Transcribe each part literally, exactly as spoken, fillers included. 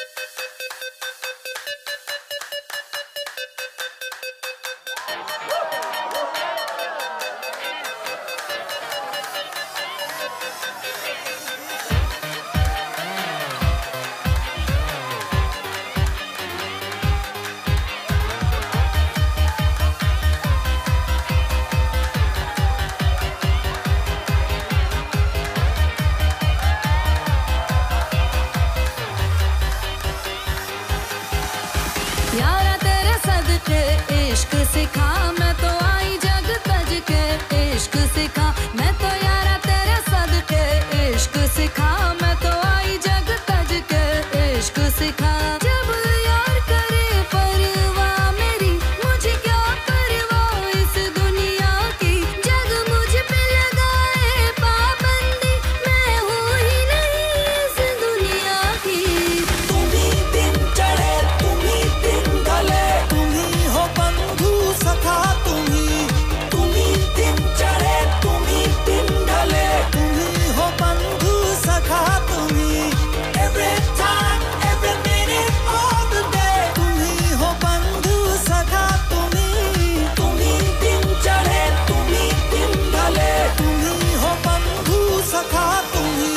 यारा तेरे सदके इश्क सिखा, मैं तो आई जग तज के इश्क सिखा। मैं तो यारा तेरे सदके इश्क सिखा, मैं तो आई जग तज के इश्क सिखा। जब यार करे परवाह मेरी, मुझे क्या परवाह इस दुनिया की। जग मुझ पे लगाए पाबंदी, मैं हूँ ही नहीं इस दुनिया की। तुम ही दिन चढ़े तुम ही दिन ढले, तुम ही हो बंधु सखा तुम ही। तुम ही दिन चढ़े तुम ही दिन ढले, तुम ही हो बंधु सखा तुम ही। Every time, every minute of the day, तुम ही हो बंधु सखा तुम ही। तुम ही दिन चढ़े तुम ही दिन ढले, तुम ही हो बंधु सखा तुम ही।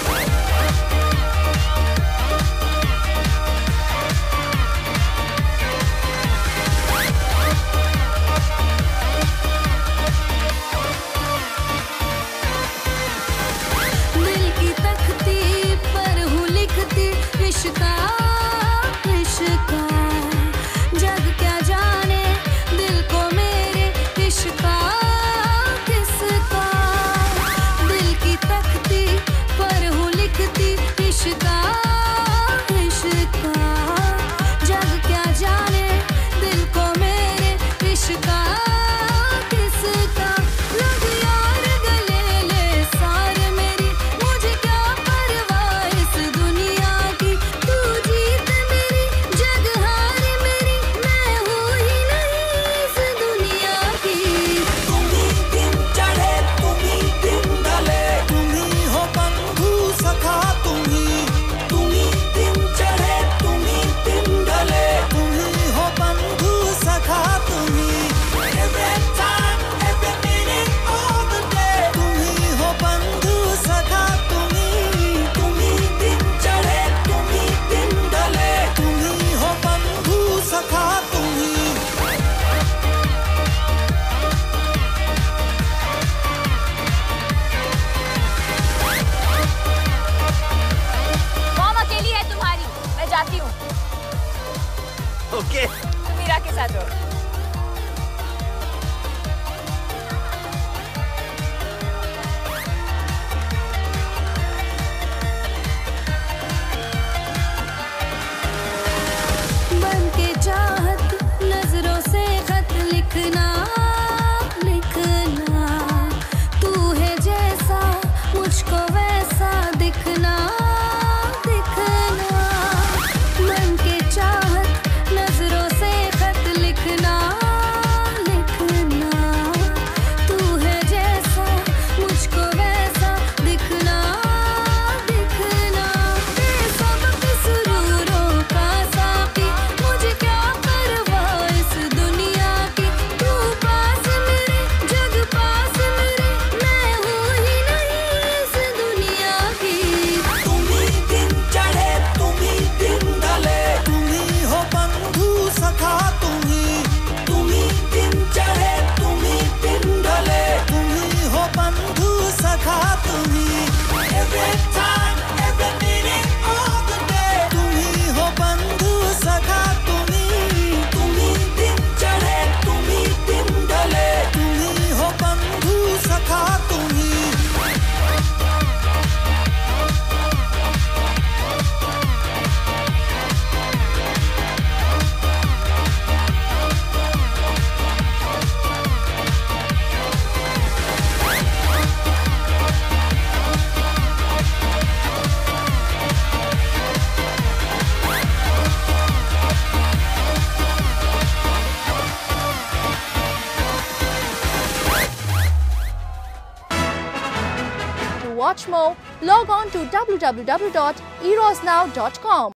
दिल की तख्ती पर हूँ लिखती इश्का इश्का। जग क्या जाने दिल को मेरे इश्का किसका। दिल की तख्ती पर हूँ लिखती इश्का इश्का। जग क्या जाने दिल को मेरे इश्का किसका। लग यार गले ले सार मेरी, मुझे क्या परवाह इस दुनिया की। तू जीत मेरी जग हार मेरी, मैं हूँ ही नहीं इस दुनिया की। तुम ही दिन चढ़े तुम ही दिन ढले, तुम ही हो बंधु सखा तुम ही। तुम ही दिन चढ़े तुम ही दिन ढले, तुम ही हो बंधु सखा तुम ही। Every time, every minute of the day, तुम ही हो बंधु सखा तुम ही। तुम ही दिन चढ़े तुम ही दिन ढले, तुम ही हो बंधु सखा तुम ही। मॉम अकेली है तुम्हारी, मैं जाती हूँ। ओके तुम मीरा के साथ रहो। बन के चाहत नजरों से खत लिखना लिखना। तू है जैसा मुझको वैसा दिखना दिखना। बन के चाहत नजरों से खत लिखना लिखना। तू है जैसा मुझको वैसा दिखना दिखना। बेसबक सुरूरों का साकी, मुझे क्या परवाह इस दुनिया की। तू पास मेरे जग पास मेरे, मैं हूँ ही नहीं इस दुनिया की। तुम ही दिन चढ़े तुम ही दिन ढले, तुम ही हो बंधु सखा तुम ही। तुम ही दिन चढ़े तुम ही दिन ढले, तुम ही हो बंधु सखा तुम ही। Every time, every minute of the day, तुम ही हो बंधु सखा तुम ही। तुम ही दिन चढ़े तुम ही दिन ढले, तुम ही हो बंधु सखा तुम ही। To watch more, log on to w w w dot eros now dot com.